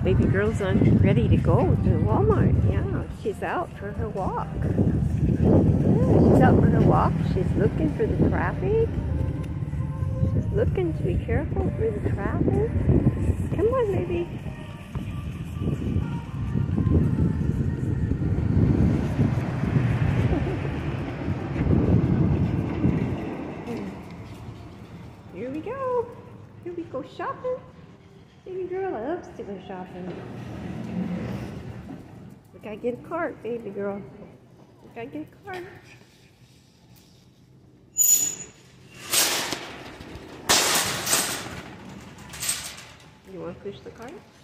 Baby girl's ready to go to Walmart. Yeah, she's out for her walk. Yeah, she's out for her walk. She's looking for the traffic. She's looking to be careful through the traffic. Come on, baby. Here we go. Here we go shopping. Baby girl loves to go shopping. We gotta get a cart, baby girl. We gotta get a cart. You wanna push the cart?